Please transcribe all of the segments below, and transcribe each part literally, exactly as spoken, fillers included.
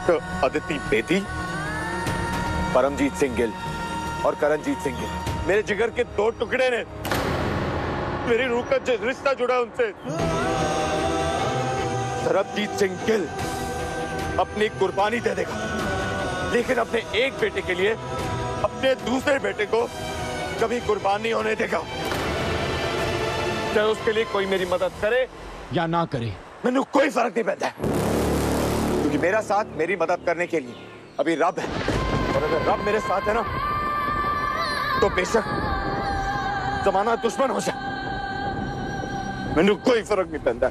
तो अदिति बेदी, परमजीत सिंह गिल और करणजीत सिंह गिल मेरे जिगर के दो टुकड़े ने। मेरी रूह का रिश्ता जुड़ा उनसे। सरबजीत सिंह गिल अपनी कुर्बानी दे देगा, लेकिन अपने एक बेटे के लिए अपने दूसरे बेटे को कभी कुर्बान नहीं होने देगा। चाहे उसके लिए कोई मेरी मदद करे या ना करे, मैंने कोई फर्क नहीं पड़ता, क्योंकि मेरा साथ मेरी मदद करने के लिए अभी रब है। और अगर रब मेरे साथ है ना, तो बेशक जमाना दुश्मन हो जाए, मैंने कोई फर्क नहीं पड़ता।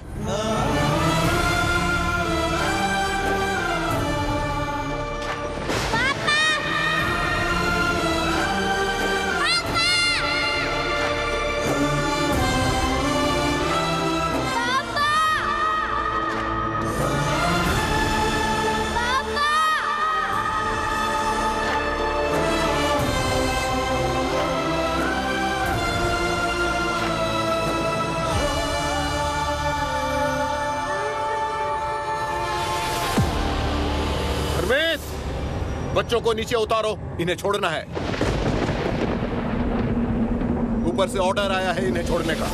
बच्चों को नीचे उतारो, इन्हें छोड़ना है। ऊपर से ऑर्डर आया है इन्हें छोड़ने का।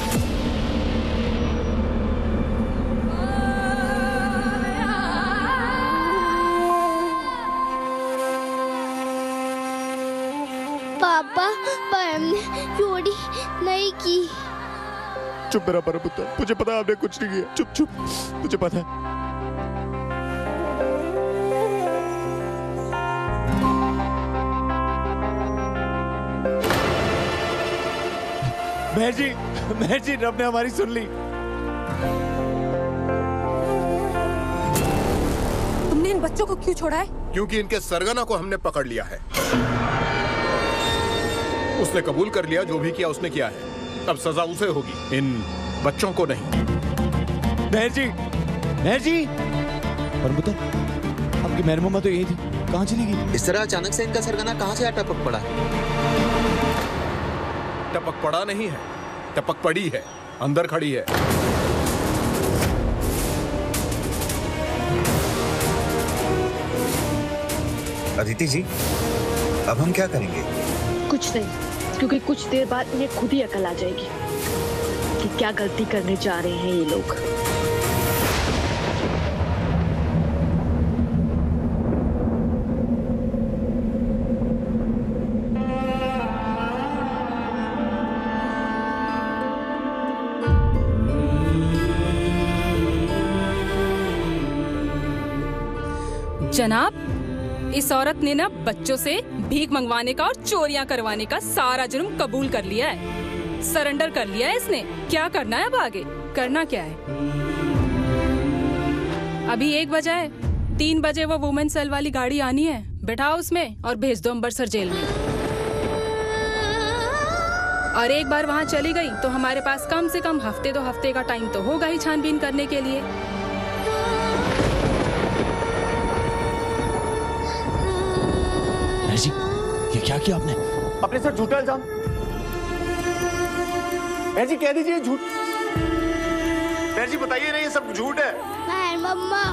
पापा, पर हमने चोरी नहीं की। चुप मेरा बड़ा पुत्र, मुझे पता है आपने कुछ नहीं किया। चुप चुप, मुझे पता है। मेहर जी, मेहर जी, रब ने हमारी सुन ली। तुमने इन बच्चों को क्यों छोड़ा है? क्योंकि इनके सरगना को हमने पकड़ लिया है। उसने कबूल कर लिया, जो भी किया उसने किया है। अब सजा उसे होगी, इन बच्चों को नहीं। मेहर जी, मेहर जी, पर पुत्र, आपकी मेहर मम्मा तो यही थी, कहाँ चली गई? इस तरह अचानक से इनका सरगना कहाँ से टपक पड़ा? टपक पड़ा नहीं है, टपक पड़ी है, अंदर खड़ी है। अदिति जी, अब हम क्या करेंगे? कुछ नहीं, क्योंकि कुछ देर बाद इन्हें खुद ही अकल आ जाएगी कि क्या गलती करने जा रहे हैं ये लोग। जनाब, इस औरत ने ना बच्चों से भीख मंगवाने का और चोरियां करवाने का सारा जुर्म कबूल कर लिया है, सरेंडर कर लिया है इसने। क्या करना है अब आगे? करना क्या है? अभी एक बजा है, तीन बजे वो वुमेन सेल वाली गाड़ी आनी है, बैठाओ उसमें और भेज दो अम्बरसर जेल में। और एक बार वहाँ चली गई तो हमारे पास कम से कम हफ्ते दो हफ्ते का टाइम तो होगा ही छानबीन करने के लिए। जी, ये क्या किया आपने? अपने सर झूठा इल्जाम। मेहर जी कह दीजिए झूठ। मेहर जी बताइए ना, ये सब झूठ है। मेहर मम्मा।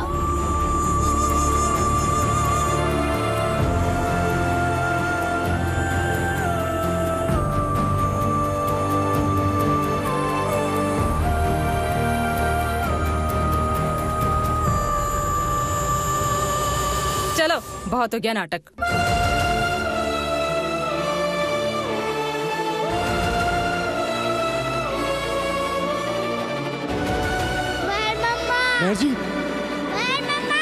चलो, बहुत हो गया नाटक। मेहर जी, मेहर मम्मा।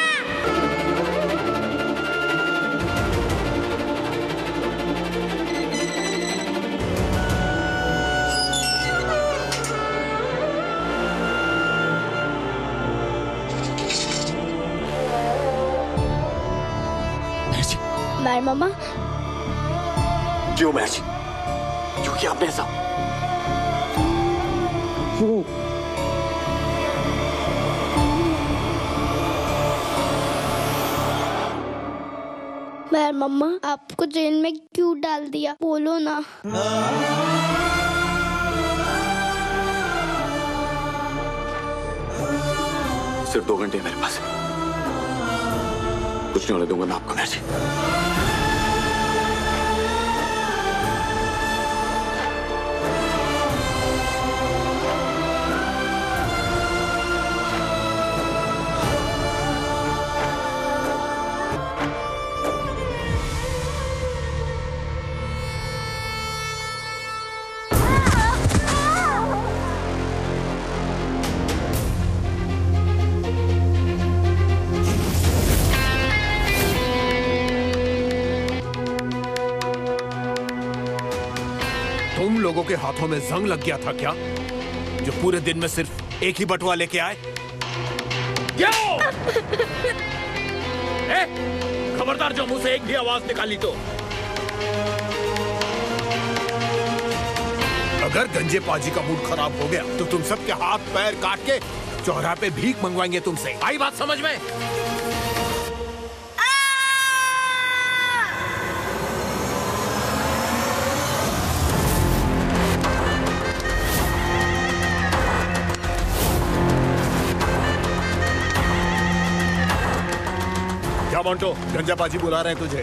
मेहर जी, मेहर मम्मा। क्यों मेहर जी, क्यों किया आपने ऐसा? मेहर मम्मा, आपको जेल में क्यों डाल दिया? बोलो ना। सिर्फ दो घंटे मेरे पास, कुछ नहीं होने दूंगा मैं आपको मेहर जी। तुम लोगों के हाथों में जंग लग गया था क्या, जो पूरे दिन में सिर्फ एक ही बटुआ लेके आए? खबरदार जो मुंह से एक भी आवाज निकाली तो। अगर गंजे पाजी का मूड खराब हो गया तो तुम सबके हाथ पैर काट के चौराहे पे भीख मंगवाएंगे तुमसे। आई बात समझ में? क्या मोंटो, गंजा पाजी बुला रहे हैं तुझे।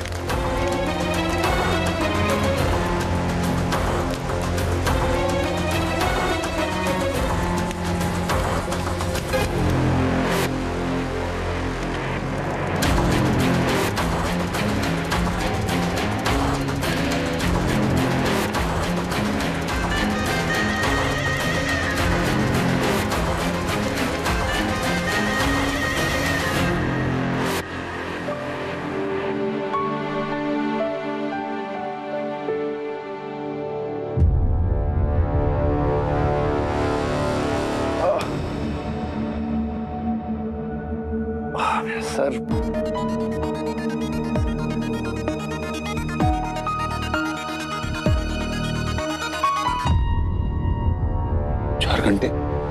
सर चार घंटे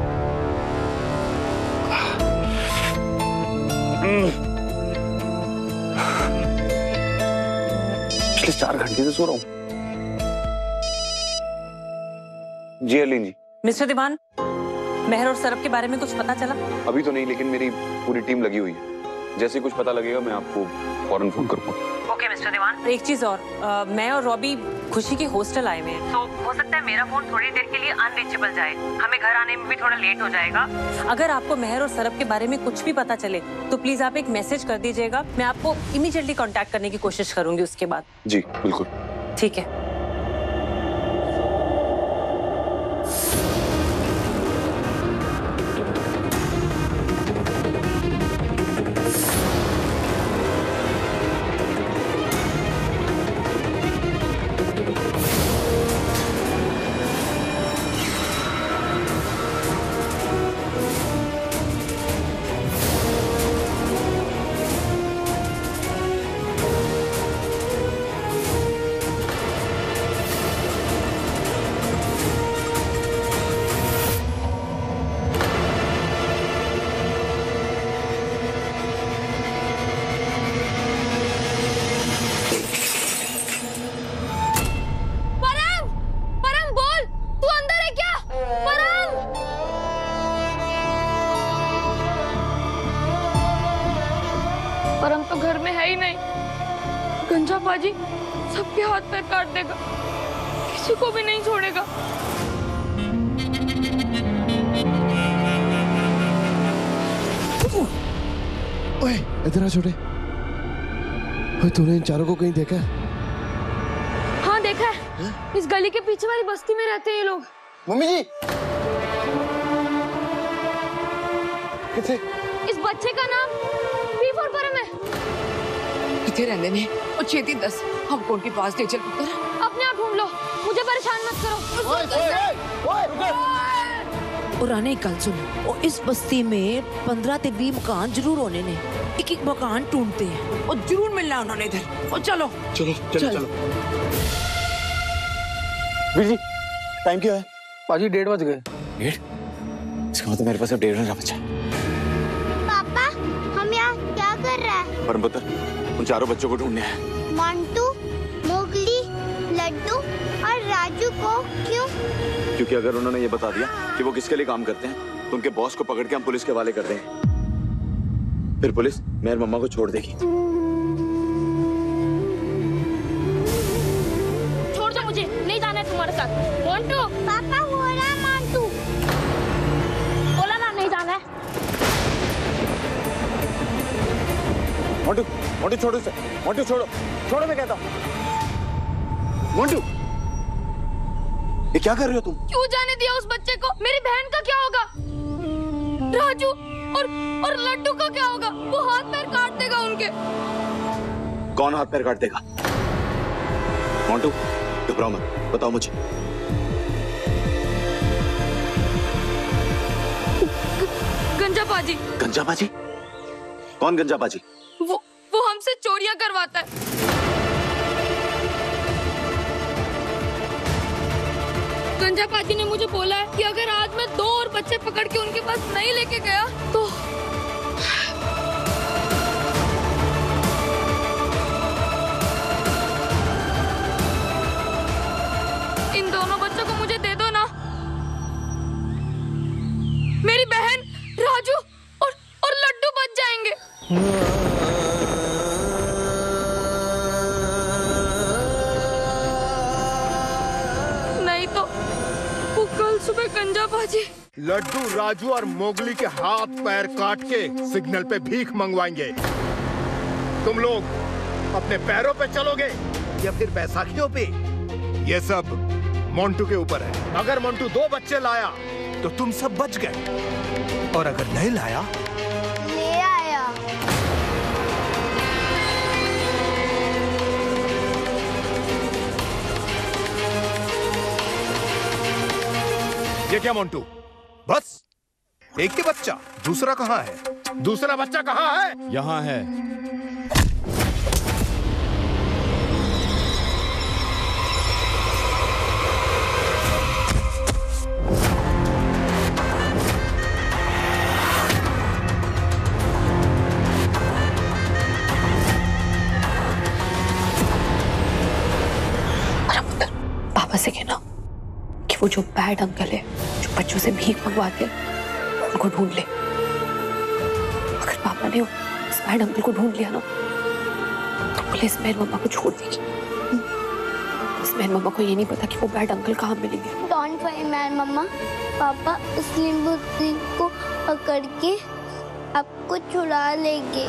पिछले चार घंटे से सो रहा हूं। जी अलीन जी। मिस्टर दीवान, मेहर और सरब के बारे में कुछ पता चला? अभी तो नहीं, लेकिन मेरी पूरी टीम लगी हुई है। जैसे कुछ पता लगेगा मैं आपको फौरन फोन करूंगा। Okay mister Diwan. एक चीज और, आ, मैं और रॉबी खुशी के हॉस्टल आए हुए हैं, तो हो सकता है मेरा फोन थोड़ी देर के लिए अनरीचेबल जाए। हमें घर आने में भी थोड़ा लेट हो जाएगा। अगर आपको मेहर और सरब के बारे में कुछ भी पता चले तो प्लीज आप एक मैसेज कर दीजिएगा। मैं आपको इमीडिएटली कॉन्टैक्ट करने की कोशिश करूंगी उसके बाद। जी बिल्कुल। ठीक है। परम तो घर में है ही नहीं। गंजा पाजी सबके हाथ पैर काट देगा, किसी को भी नहीं छोड़ेगा। ओए इधर आ छोटे। ओए तूने इन चारों को कहीं देखा है? हाँ देखा है, इस गली के पीछे वाली बस्ती में रहते हैं ये लोग। मम्मी जी किथे? इस बच्चे का नाम बी फॉर परम है। किथे रहने ने और छेती दस, हम कौन के पास ले चल पुत्र। अपने आप ढूंढ लो, मुझे परेशान मत करो। ओए ओए ओए और आने कल सुन, और इस बस्ती में पंद्रह ते बीस मकान जरूर होने ने। एक एक मकान ढूंढते हैं और जरूर मिलना उन्होंने इधर। और चलो चलो चलो चलो। वीर जी टाइम क्या है? पाजी डेढ़ बज गए। डेढ़? इसका मतलब मेरे पास अब डेढ़ घंटा बचा। पापा हम यहाँ क्या कर रहे हैं? परम पुत्र, उन चारों बच्चों को ढूंढने हैं। मंटू, मोगली, लड्डू और राजू को क्यों? क्योंकि अगर उन्होंने ये बता दिया कि वो किसके लिए काम करते हैं तो उनके बॉस को पकड़ के हम पुलिस के हवाले कर देंगे। फिर पुलिस मेहर मम्मा को छोड़ देगी साथ। मोंटू, पापा हो रहा मोंटू। बोला ना नहीं जाना है। मोंटू, मोंटू छोड़ो इसे, मोंटू छोड़ो, छोड़ो मैं कहता हूँ। मोंटू, ये क्या कर रहे हो तुम? क्यों जाने दिया उस बच्चे को? मेरी बहन का क्या होगा? राजू और और लड्डू का क्या होगा? वो हाथ पैर काट देगा उनके। कौन हाथ पैर काट देगा? मोंटू, घबराओ मत, बताओ मुझे। गंजा पाजी। गंजा पाजी? कौन गंजा पाजी? वो वो हमसे चोरियां करवाता है। गंजा पाजी ने मुझे बोला है कि अगर आज मैं दो और बच्चे पकड़ के उनके पास नहीं लेके गया तो इन दोनों बच्चों को मुझे दे दो ना। मेरी बहन, राजू और और लड्डू बच जाएंगे। नहीं तो वो कल सुबह गंजा बाजी लड्डू, राजू और मोगली के हाथ पैर काट के सिग्नल पे भीख मंगवाएंगे। तुम लोग अपने पैरों पे चलोगे या फिर बैसाखियों पे? ये सब मोंटू के ऊपर है। अगर मोंटू दो बच्चे लाया तो तुम सब बच गए, और अगर नहीं लाया ले आया। ये क्या मोंटू? बस एक ही बच्चा? दूसरा कहाँ है? दूसरा बच्चा कहाँ है? यहाँ है। पापा से कहना कि वो जो बैड अंकल है जो बच्चों से भीख मंगवाते हैं उनको ढूंढ ले। अगर पापा ने उस बैड अंकल को ढूंढ लिया ना तो पुलिस मेरी मम्मा को छोड़ देगी। उस मेरी मम्मा को ये नहीं पता कि वो बैड अंकल कहाँ मिलेंगे। डोंट वरी मैम मम्मा, पापा उस नींबू को पकड़ के आपको छुड़ा लेंगे।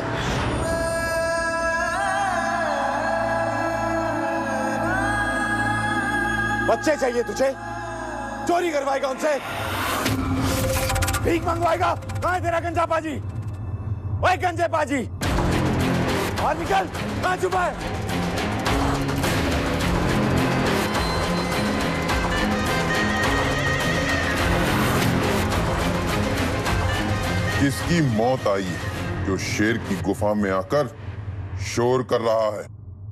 बच्चे चाहिए तुझे? चोरी करवाएगा उनसे? भीख मंगवाएगा? कहाँ है तेरा गंजा पाजी? ओए गंजे पाजी, बाहर निकल, कहाँ छुपा है? किसकी मौत आई है जो शेर की गुफा में आकर शोर कर रहा है?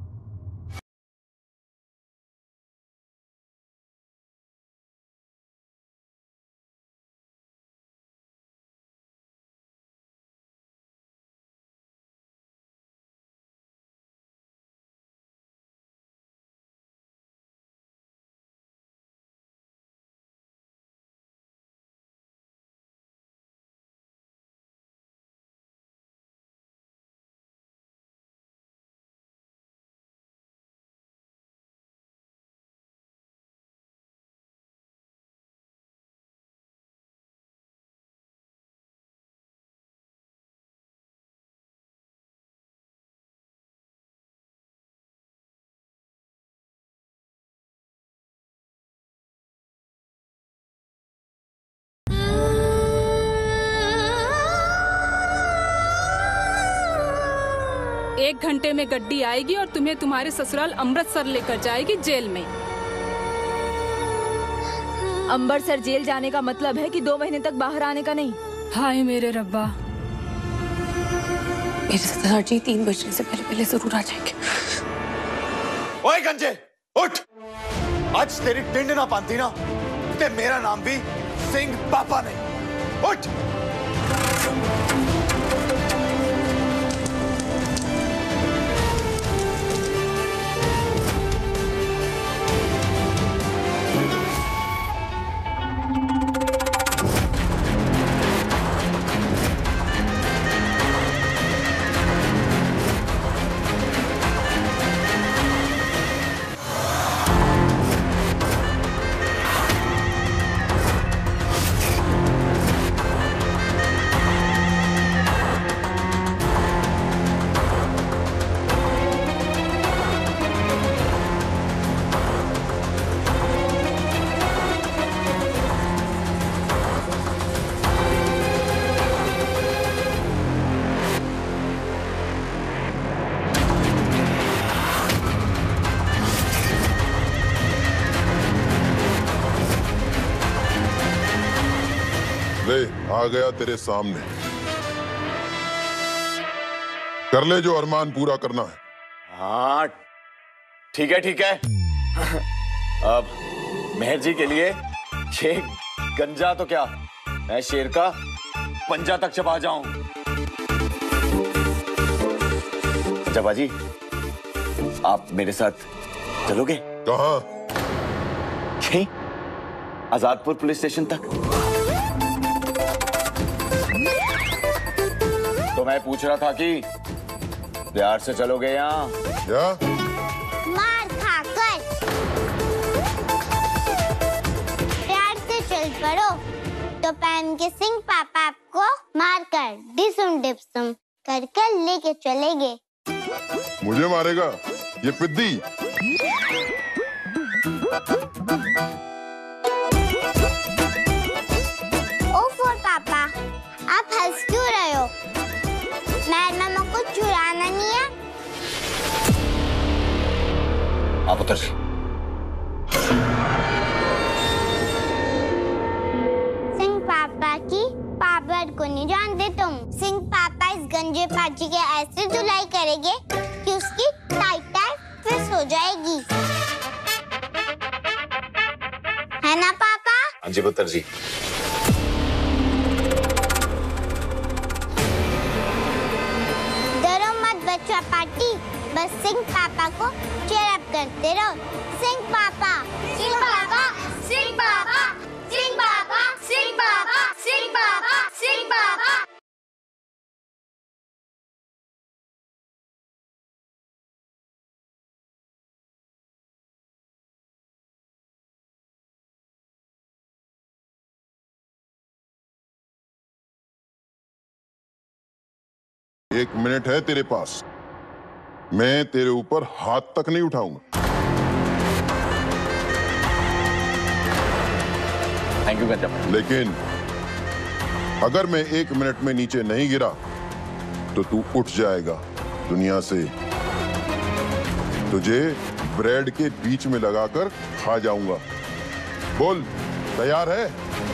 एक घंटे में गड्डी आएगी और तुम्हें तुम्हारे ससुराल अमृतसर लेकर जाएगी जेल में। अमृतसर जेल जाने का मतलब है कि दो महीने तक बाहर आने का नहीं। हाय मेरे रब्बा। मेरे सरदार जी तीन बजने से पहले पहले जरूर आ जाएंगे। ओए गंजे, उठ! आज तेरी टिंड ना पाती ना ते मेरा नाम भी सिंह पापा नहीं। उठ! आ गया तेरे सामने। कर ले जो अरमान पूरा करना है। हाँ ठीक है ठीक है। अब मेहर जी के लिए ये गंजा तो क्या, मैं शेर का पंजा तक चबा जाऊं। अच्छा बाजी, आप मेरे साथ चलोगे? कहाँ? यहीं आजादपुर पुलिस स्टेशन तक। तो मैं पूछ रहा था कि प्यार से चलोगे या क्या? मार खाकर प्यार से चल पड़ो तो पैम के सिंह पापा आपको मार कर डिसुम डिप्सुम कर कर लेके चलेंगे। मुझे मारेगा ये पिद्दी? ओ फोर पापा, आप हंस क्यों रहे हो? मेहर मामा को चुराना नहीं है। आप उतर से। सिंह पापा की पावर को नहीं जानते तुम। सिंह पापा इस गंजे पाजी के ऐसे धुलाई करेंगे कि उसकी टाइट टाइट फिस हो जाएगी, है ना पापा? हाँ जी पुत्र जी। डरो मत बच्चा पार्टी, बस सिंह पापा को चेयर अप करते रहो। सिंह पापा, सिंह पापा, सिंह पापा, सिंह पापा, सिंह पापा, सिंह पापा, सिंह पापा। एक मिनट है तेरे पास, मैं तेरे ऊपर हाथ तक नहीं उठाऊंगा। थैंक यू गंजा। लेकिन अगर मैं एक मिनट में नीचे नहीं गिरा तो तू उठ जाएगा दुनिया से। तुझे ब्रेड के बीच में लगाकर खा जाऊंगा। बोल, तैयार है?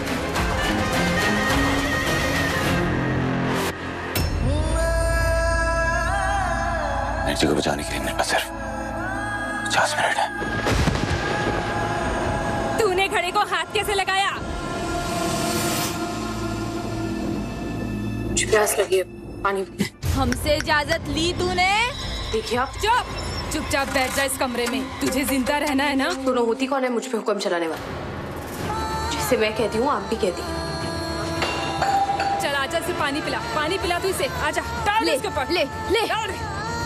मेहर जी को बचाने के लिए मेरे पास सिर्फ पचास मिनट है। तूने घड़े को हाथ कैसे लगाया? प्यास लगी है, पानी। हमसे इजाजत ली तूने? देखिए आप चुप चुपचाप बैठ जा इस कमरे में। तुझे जिंदा रहना है ना? दोनों होती कौन है मुझ पे हुक्म चलाने वाला? जिसे मैं कहती हूँ आप भी कहती हैं। चल आजा, इसे पानी पिला, पानी पिला तू इसे। आजा, डाल ले, इसके ऊपर। ले ले डाल दे।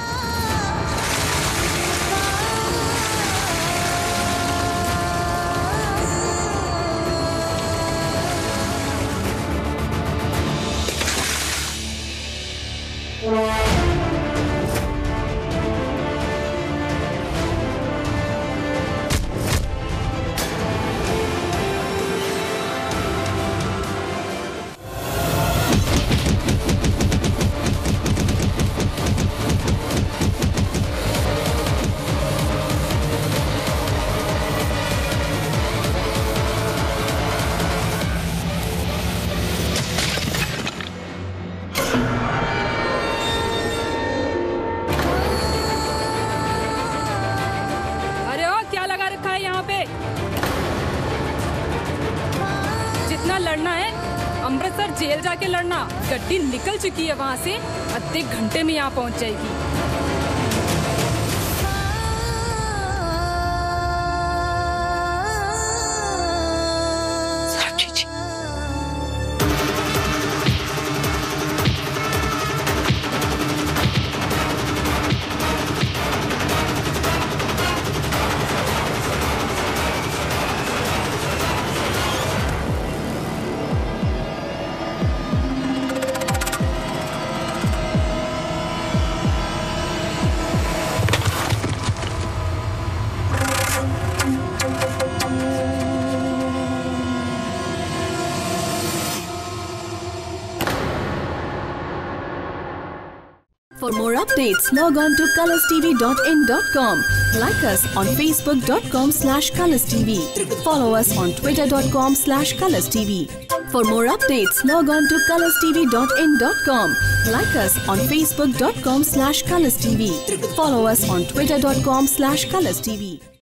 जितना लड़ना है अमृतसर जेल जाके लड़ना। गड्डी निकल चुकी है वहाँ से, आधे घंटे में यहाँ पहुँच जाएगी। For more updates, log on to colors t v dot in dot com. Like us on facebook dot com slash colors t v. Follow us on twitter dot com slash colors t v. For more updates, log on to colors t v dot in dot com. Like us on facebook dot com slash colors t v. Follow us on twitter dot com slash colors t v.